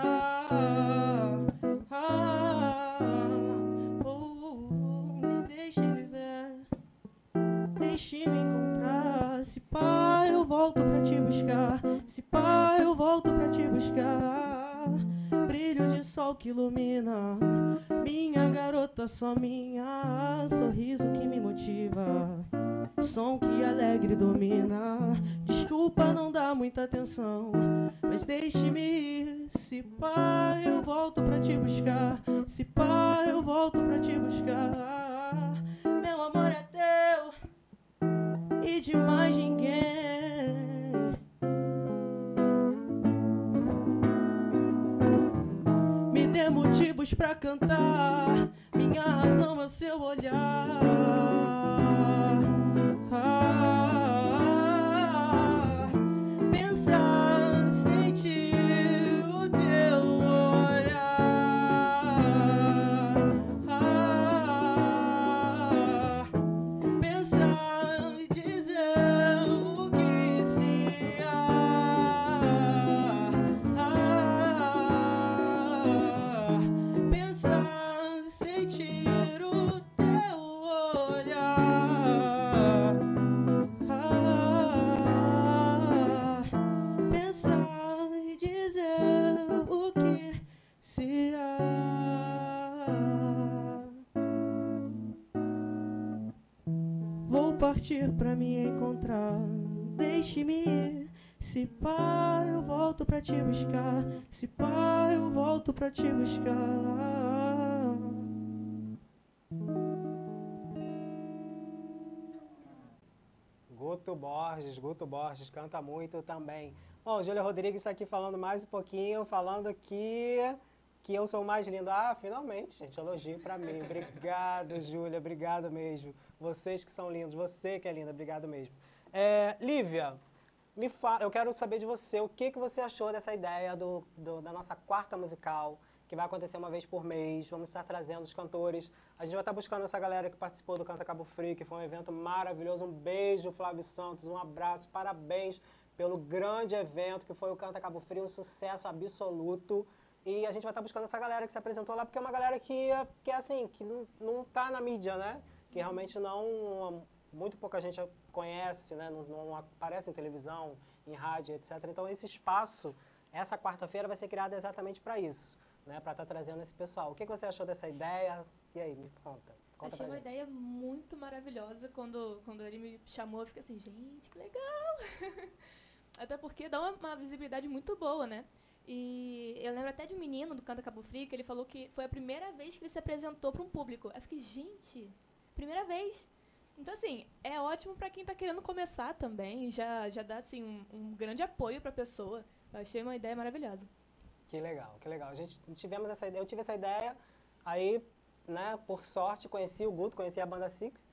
Me deixe viver, deixe-me encontrar. Se pá, eu volto pra te buscar. Se pá, eu volto pra te buscar. Brilho de sol que ilumina minha garota, só minha. Sorriso que me motiva, som que alegre domina. Desculpa não dar muita atenção, mas deixe-me ir. Se pá, eu volto pra te buscar. Se pá, eu volto pra te buscar. Meu amor é teu e de mais ninguém. Me dê motivos pra cantar, minha razão é o seu olhar. Pensar, sentir o teu olhar. Pensar e dizer o que se há. Pensar, sentir o teu olhar. Pensar e dizer o que se há. Vou partir pra me encontrar, deixe-me ir. Se pá, eu volto pra te buscar. Se pá, eu volto pra te buscar. Guto Borges, canta muito também. Bom, Júlia Rodrigues está aqui falando mais um pouquinho, falando que eu sou o mais lindo. Ah, finalmente, gente, elogio pra mim. Obrigado, Júlia, obrigado mesmo. Vocês que são lindos, você que é linda, obrigado mesmo. Lívia, eu quero saber de você, o que você achou dessa ideia da nossa quarta musical, que vai acontecer uma vez por mês. Vamos estar trazendo os cantores. A gente vai estar buscando essa galera que participou do Canta Cabo Frio, que foi um evento maravilhoso. Um beijo, Flávio Santos, um abraço, parabéns pelo grande evento que foi o Canta Cabo Frio, um sucesso absoluto. E a gente vai estar buscando essa galera que se apresentou lá, porque é uma galera que assim, que não tá na mídia, né? Que realmente não muito pouca gente conhece, né? Não aparece em televisão, em rádio, etc. Então, esse espaço, essa quarta-feira vai ser criada exatamente para isso, né? Para estar trazendo esse pessoal. O que você achou dessa ideia? E aí, me conta. Conta Achei pra uma gente. ideia muito maravilhosa. Quando ele me chamou, eu fiquei assim, gente, que legal! Até porque dá uma visibilidade muito boa, né? E eu lembro até de um menino do Canta Cabo Frio, que ele falou que foi a primeira vez que ele se apresentou para um público. Eu fiquei, gente, primeira vez. Então, assim, é ótimo para quem está querendo começar também. Já dá, assim, um grande apoio para a pessoa. Eu achei uma ideia maravilhosa. Que legal, que legal. Tivemos essa ideia, eu tive essa ideia, aí, né, por sorte, conheci o Guto, conheci a banda Six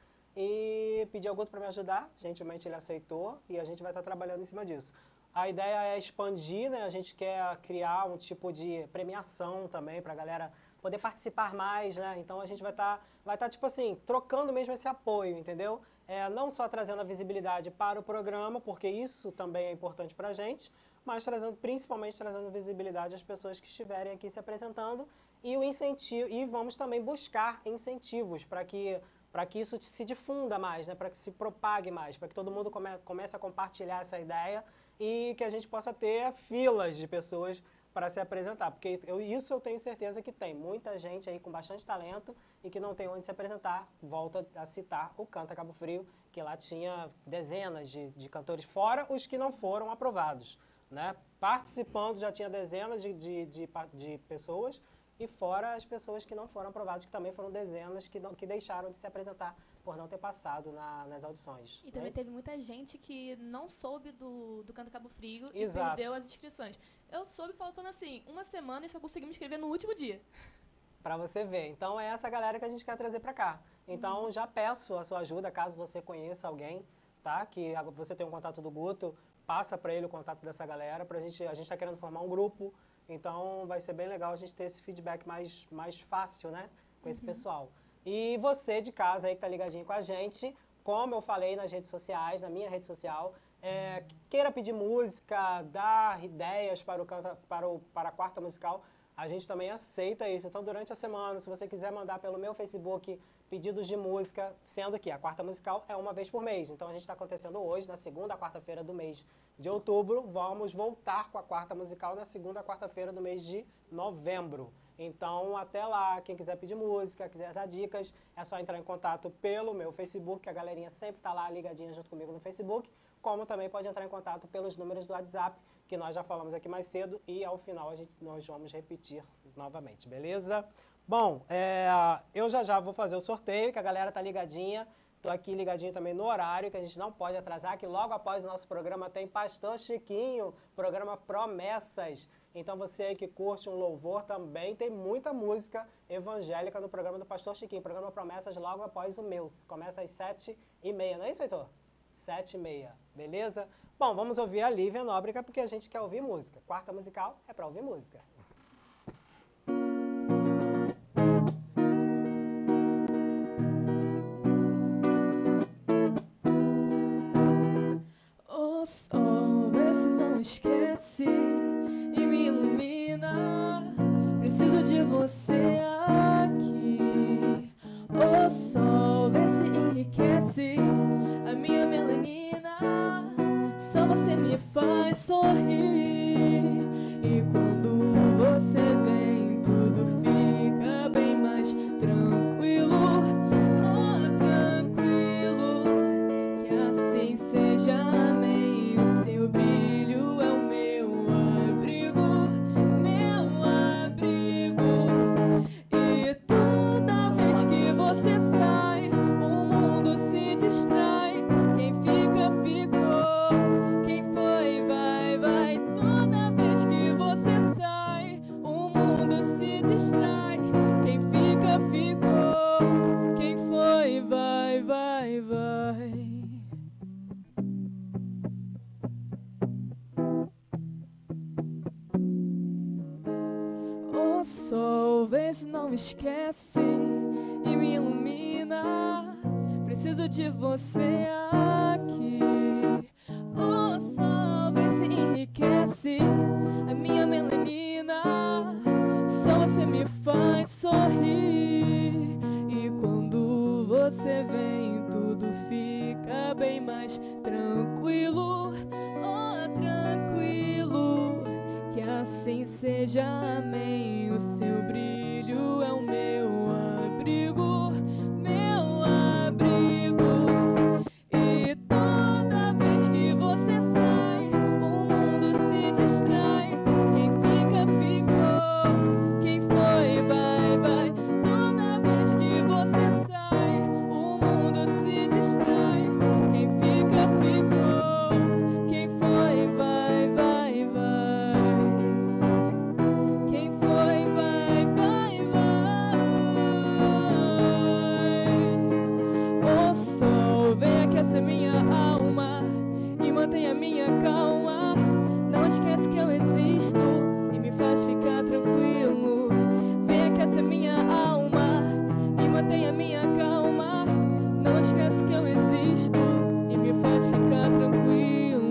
e pedi ao Guto para me ajudar. Gentilmente ele aceitou e a gente vai estar trabalhando em cima disso. A ideia é expandir, né? A gente quer criar um tipo de premiação também para a galera poder participar mais, né? Então a gente vai estar tipo assim, trocando mesmo esse apoio, entendeu? Não só trazendo a visibilidade para o programa, porque isso também é importante para a gente, mas principalmente trazendo visibilidade às pessoas que estiverem aqui se apresentando e o incentivo, e vamos também buscar incentivos para que isso se difunda mais, né? Para que se propague mais, para que todo mundo comece a compartilhar essa ideia e que a gente possa ter filas de pessoas para se apresentar, porque isso eu tenho certeza que tem muita gente aí com bastante talento e que não tem onde se apresentar. Volto a citar o Canta Cabo Frio, que lá tinha dezenas de cantores, fora os que não foram aprovados, né? Participando já tinha dezenas de pessoas, e fora as pessoas que não foram aprovadas, que também foram dezenas que deixaram de se apresentar por não ter passado nas audições. E também teve muita gente que não soube do Canta Cabo Frio e Exato. perdeu as inscrições. Eu soube faltando assim, uma semana e só consegui me inscrever no último dia. Para você ver. Então é essa galera que a gente quer trazer para cá. Então já peço a sua ajuda, caso você conheça alguém, tá? Que você tem um contato do Guto, passa para ele o contato dessa galera, a gente está querendo formar um grupo. Então, vai ser bem legal a gente ter esse feedback mais fácil, né? Com esse pessoal. E você de casa aí que tá ligadinho com a gente, como eu falei nas redes sociais, na minha rede social, queira pedir música, dar ideias para a quarta musical, a gente também aceita isso. Então, durante a semana, se você quiser mandar pelo meu Facebook pedidos de música, sendo que a quarta musical é uma vez por mês. Então, a gente está acontecendo hoje, na segunda quarta-feira do mês de outubro. Vamos voltar com a quarta musical na segunda quarta-feira do mês de novembro. Então, até lá, quem quiser pedir música, quiser dar dicas, é só entrar em contato pelo meu Facebook, que a galerinha sempre está lá ligadinha junto comigo no Facebook, como também pode entrar em contato pelos números do WhatsApp, que nós já falamos aqui mais cedo, e ao final nós vamos repetir novamente, beleza? Bom, eu já vou fazer o sorteio, que a galera tá ligadinha. Tô aqui ligadinho também no horário, que a gente não pode atrasar, que logo após o nosso programa tem Pastor Chiquinho, programa Promessas. Então você aí que curte um louvor também, tem muita música evangélica no programa do Pastor Chiquinho. Programa Promessas logo após o meu. Começa às 7h30, não é isso, Heitor? 7h30, beleza? Bom, vamos ouvir a Lívia Nóbrega, porque a gente quer ouvir música. Quarta musical é para ouvir música. O sol, vê se não esquece e me ilumina. Preciso de você aqui. O sol, vê se enriquece a minha melanina. Só você me faz sorrir. E quando você vem, tudo fica bem mais tranquilo. Oh, tranquilo. Que assim seja, amém. O seu brilho é o meu abrigo, meu abrigo. E toda vez que você sai, o mundo se distrai. Quem fica, ficou. Quem foi, vai, vai. Toda vez que você sai, o mundo se distrai. Quem fica, ficou. Quem foi, vai, vai, vai. O sol, vê se não me esquece e me ilumina. Preciso de você aqui. O sol, vê se enriquece a minha melanina. Só você me faz sorrir. E quando você vem, tudo fica mais tranquilo, oh tranquilo, que assim seja, amém. O seu brilho é o meu abrigo, meu abrigo. E toda vez que você sai, o mundo se distrai. Quem fica, ficou. Quem foi, vai, vai. Toda vez que você sai, o mundo se distrai. Quem fica, ficou. Quem foi, vai, vai, vai. Quem foi, vai, vai, vai. O sol vem aquecer minha alma e mantém a minha calma. Não esquece que eu existo e me faz ficar tranquilo. Vem aquecer minha alma e mantém a minha calma. Não esquece que eu existo e me faz ficar tranquilo.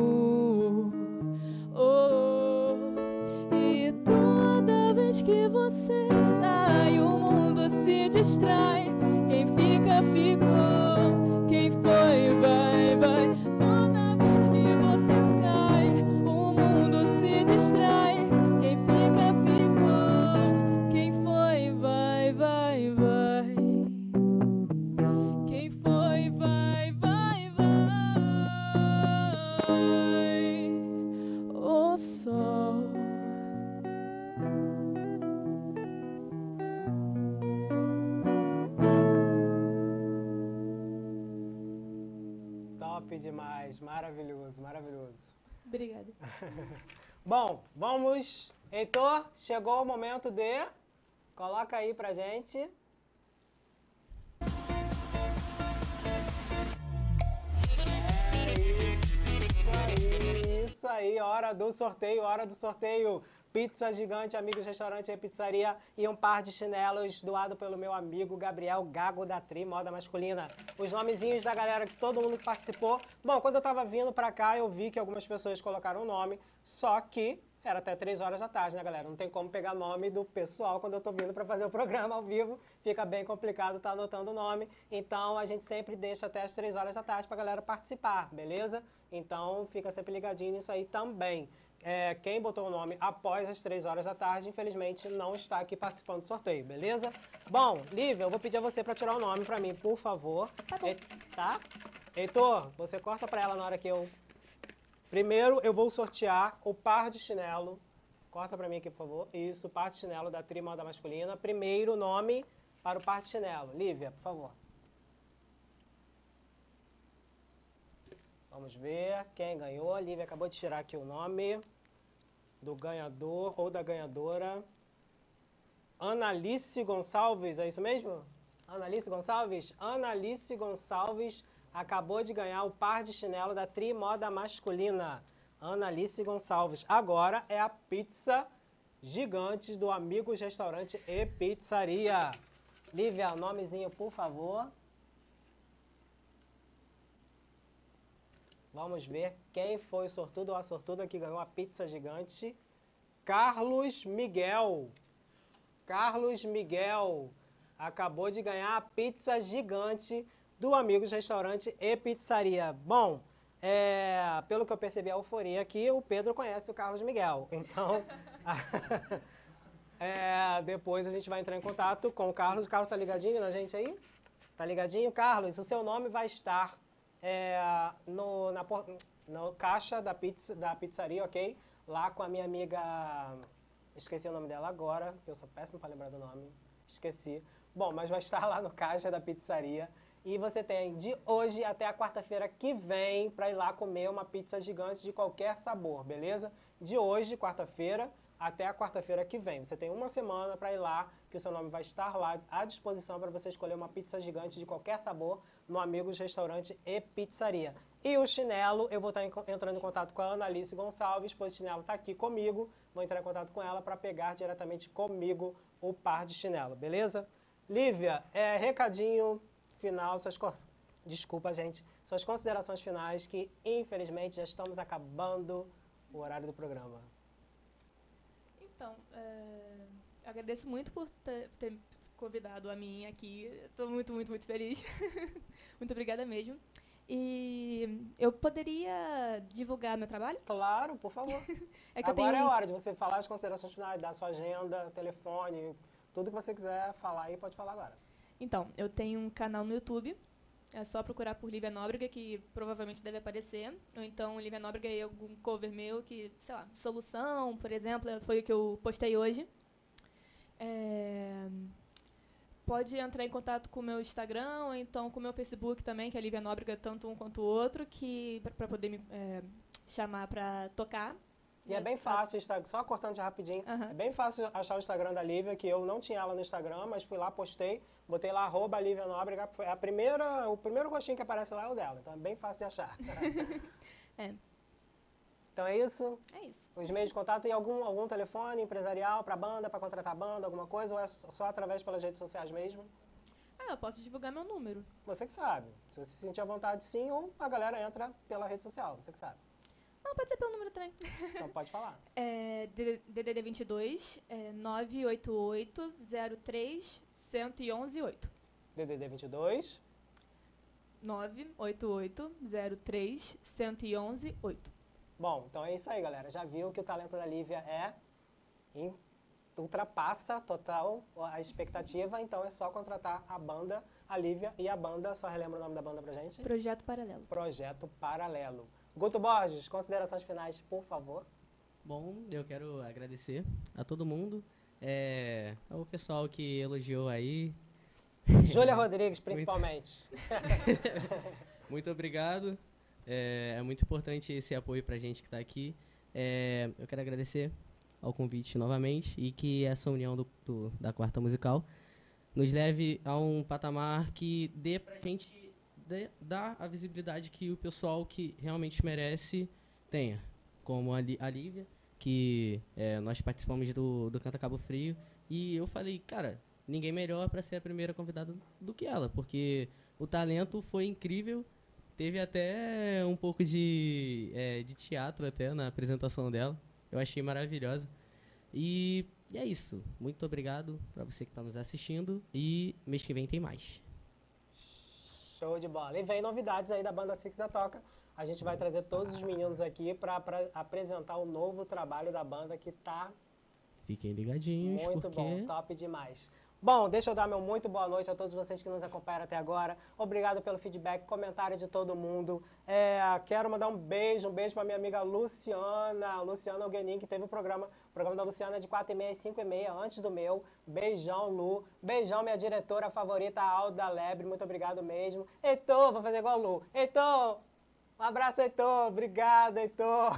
Oh, e toda vez que você sai, o mundo se distrai. Quem fica, ficou. Quem foi, vai, vai. Toda vez que você sai, o mundo se distrai. Quem fica, ficou. Quem foi, vai, vai, vai. Quem foi, vai, vai, vai. O sol. Top demais, maravilhoso, maravilhoso. Obrigada. Bom, vamos. Heitor, chegou o momento de... Coloca aí pra gente. Isso aí, hora do sorteio, hora do sorteio. Pizza Gigante, Amigos Restaurante e Pizzaria e um par de chinelos doado pelo meu amigo Gabriel Gago da Tri Moda Masculina. Os nomezinhos da galera, que todo mundo que participou. Bom, quando eu tava vindo pra cá, eu vi que algumas pessoas colocaram o nome, só que era até 3 horas da tarde, né, galera? Não tem como pegar nome do pessoal quando eu tô vindo pra fazer o programa ao vivo. Fica bem complicado estar anotando o nome. Então, a gente sempre deixa até as 3 horas da tarde pra galera participar, beleza? Então, fica sempre ligadinho nisso aí também. Quem botou o nome após as 3 horas da tarde, infelizmente, não está aqui participando do sorteio, beleza? Bom, Lívia, eu vou pedir a você para tirar o nome para mim, por favor. Tá bom. Tá? Heitor, você corta para ela na hora que eu... Primeiro, eu vou sortear o par de chinelo. Corta para mim aqui, por favor. Isso, par de chinelo da Tri Moda Masculina. Primeiro nome para o par de chinelo. Lívia, por favor. Vamos ver quem ganhou. A Lívia acabou de tirar aqui o nome do ganhador ou da ganhadora. Analice Gonçalves, é isso mesmo? Analice Gonçalves? Analice Gonçalves acabou de ganhar o par de chinelo da Tri Moda Masculina. Analice Gonçalves. Agora é a pizza Gigantes do Amigos Restaurante e Pizzaria. Lívia, nomezinho, por favor. Vamos ver quem foi o sortudo ou a sortuda que ganhou a pizza gigante. Carlos Miguel. Carlos Miguel acabou de ganhar a pizza gigante do Amigos Restaurante e Pizzaria. Bom, pelo que eu percebi a euforia aqui, o Pedro conhece o Carlos Miguel. Então, depois a gente vai entrar em contato com o Carlos. O Carlos tá ligadinho na gente aí? Tá ligadinho? Carlos, o seu nome vai estar... no caixa da pizzaria, ok? Lá com a minha amiga... Esqueci o nome dela agora, eu sou péssimo para lembrar do nome. Esqueci. Bom, mas vai estar lá no caixa da pizzaria. E você tem de hoje até a quarta-feira que vem para ir lá comer uma pizza gigante de qualquer sabor, beleza? De hoje, quarta-feira, até a quarta-feira que vem. Você tem uma semana para ir lá, que o seu nome vai estar lá à disposição para você escolher uma pizza gigante de qualquer sabor no Amigos Restaurante e Pizzaria. E o chinelo, eu vou estar entrando em contato com a Analice Gonçalves, pois o chinelo está aqui comigo. Vou entrar em contato com ela para pegar diretamente comigo o par de chinelo, beleza? Lívia, recadinho final, desculpa, gente, suas considerações finais, que infelizmente já estamos acabando o horário do programa. Então, agradeço muito por ter convidado a mim aqui. Estou muito, muito, muito feliz. Muito obrigada mesmo. E eu poderia divulgar meu trabalho? Claro, por favor. É que Agora é a hora de você falar as considerações finais, dar sua agenda, telefone, tudo que você quiser falar aí, pode falar agora. Então, eu tenho um canal no YouTube. É só procurar por Lívia Nóbrega, que provavelmente deve aparecer. Ou então, Lívia Nóbrega e algum cover meu, que, sei lá, Solução, por exemplo, foi o que eu postei hoje. Pode entrar em contato com o meu Instagram, ou então com o meu Facebook também, que é Lívia Nóbrega, tanto um quanto o outro, para poder me chamar para tocar. E é bem fácil, só cortando de rapidinho, é bem fácil achar o Instagram da Lívia, que eu não tinha ela no Instagram, mas fui lá, postei, botei lá, @Lívia Nóbrega, foi o primeiro rostinho que aparece lá é o dela, então é bem fácil de achar. Então é isso? É isso. Os meios de contato e algum telefone empresarial para banda, para contratar banda, alguma coisa, ou é só através pelas redes sociais mesmo? Eu posso divulgar meu número. Você que sabe. Se você se sentir à vontade, sim, ou a galera entra pela rede social, você que sabe. Não, pode ser pelo número também. Então pode falar. DDD 22 988 03 111 8. DDD 22 988 03 111 8. Bom, então é isso aí, galera. Já viu que o talento da Lívia ultrapassa total a expectativa, então é só contratar a banda, a Lívia e a banda. Só relembra o nome da banda pra gente? Projeto Paralelo. Projeto Paralelo. Guto Borges, considerações finais, por favor. Bom, eu quero agradecer a todo mundo, ao pessoal que elogiou aí. Júlia Rodrigues, principalmente. Muito obrigado. É muito importante esse apoio pra gente que tá aqui. Eu quero agradecer ao convite novamente e que essa união da Quarta Musical nos leve a um patamar que dê pra gente dar a visibilidade que o pessoal que realmente merece tenha. Como a Lívia, que nós participamos do Canta Cabo Frio, e eu falei, cara, ninguém melhor para ser a primeira convidada do que ela, porque o talento foi incrível. Teve até um pouco de teatro até na apresentação dela. Eu achei maravilhosa. E é isso. Muito obrigado para você que está nos assistindo. E mês que vem tem mais. Show de bola. E vem novidades aí da banda Six a Toca. A gente vai trazer todos os meninos aqui para apresentar o novo trabalho da banda que tá... Fiquem ligadinhos, muito porque... bom, top demais. Bom, deixa eu dar meu muito boa noite a todos vocês que nos acompanharam até agora. Obrigado pelo feedback, comentário de todo mundo. Quero mandar um beijo para minha amiga Luciana Alguenin, que teve o programa da Luciana de 4h30 às 5h30, antes do meu. Beijão, Lu. Beijão, minha diretora favorita, Alda Lebre. Muito obrigado mesmo. Heitor, vou fazer igual a Lu. Heitor, um abraço, Heitor. Obrigado, Heitor.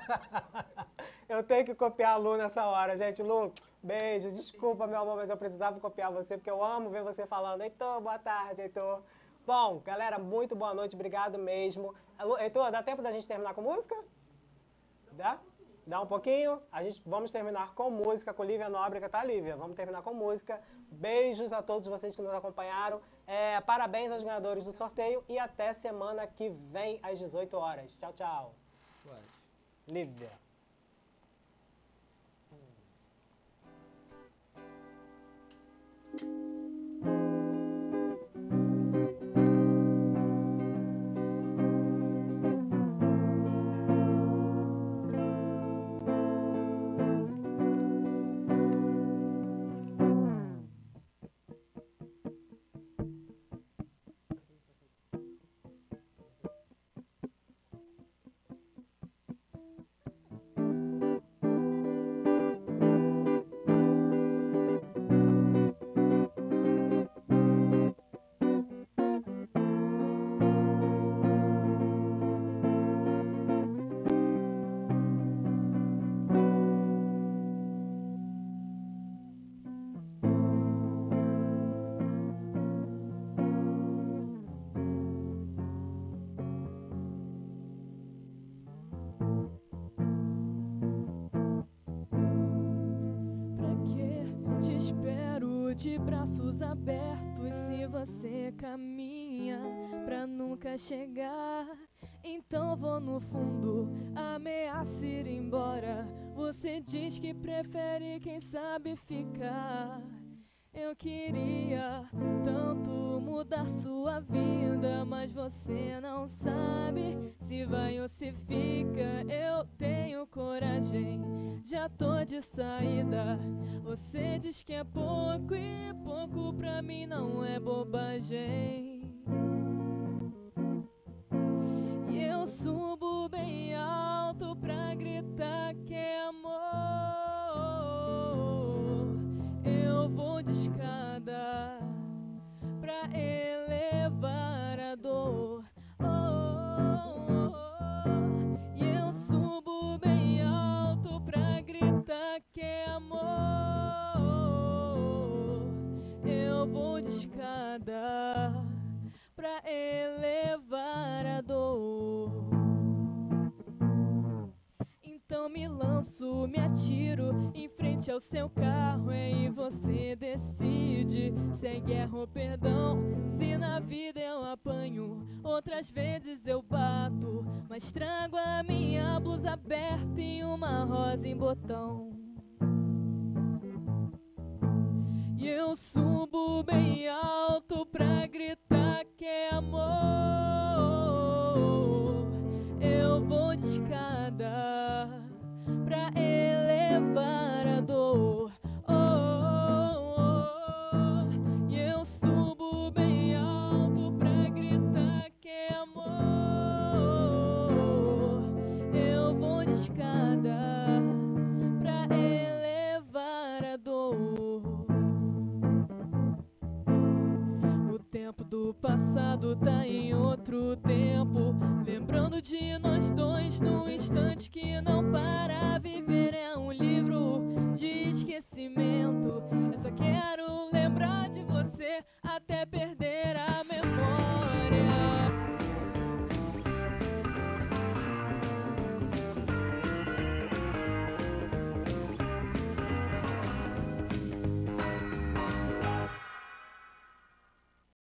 Eu tenho que copiar a Lu nessa hora, gente. Lu, beijo. Desculpa, meu amor, mas eu precisava copiar você, porque eu amo ver você falando. Heitor, boa tarde, Heitor. Bom, galera, muito boa noite. Obrigado mesmo. Heitor, dá tempo da gente terminar com música? Dá? Dá um pouquinho? Vamos terminar com música, com Lívia Nóbrega, tá, Lívia? Vamos terminar com música. Beijos a todos vocês que nos acompanharam. Parabéns aos ganhadores do sorteio e até semana que vem, às 18 horas. Tchau, tchau. Lívia. De braços abertos, se você caminha pra nunca chegar, então vou no fundo, ameaça ir embora. Você diz que prefere quem sabe ficar. Eu queria tanto mudar. mudar sua vida, mas você não sabe se vai ou se fica. Eu tenho coragem, já tô de saída. Você diz que é pouco e pouco pra mim não é bobagem. E eu subo bem alto pra gritar que é amor. Eu vou de escada pra elevar a dor. E eu subo bem alto pra gritar que é amor. Eu vou de escada pra elevar a dor. Então me lanço, me atiro em frente ao seu carro. Aí você decide se é guerra ou perdão. Se na vida eu apanho, outras vezes eu bato, mas trago a minha blusa aberta e uma rosa em botão. E eu subo bem alto pra gritar que é amor. Eu vou de escada pra elevar a dor. E eu subo bem alto pra gritar que é amor. Eu vou de escada pra elevar a dor. O tempo do passado tá em outro tempo, lembrando de nós dois num instante que não para. Viver é um livro de esquecimento. Eu só quero lembrar de você até perder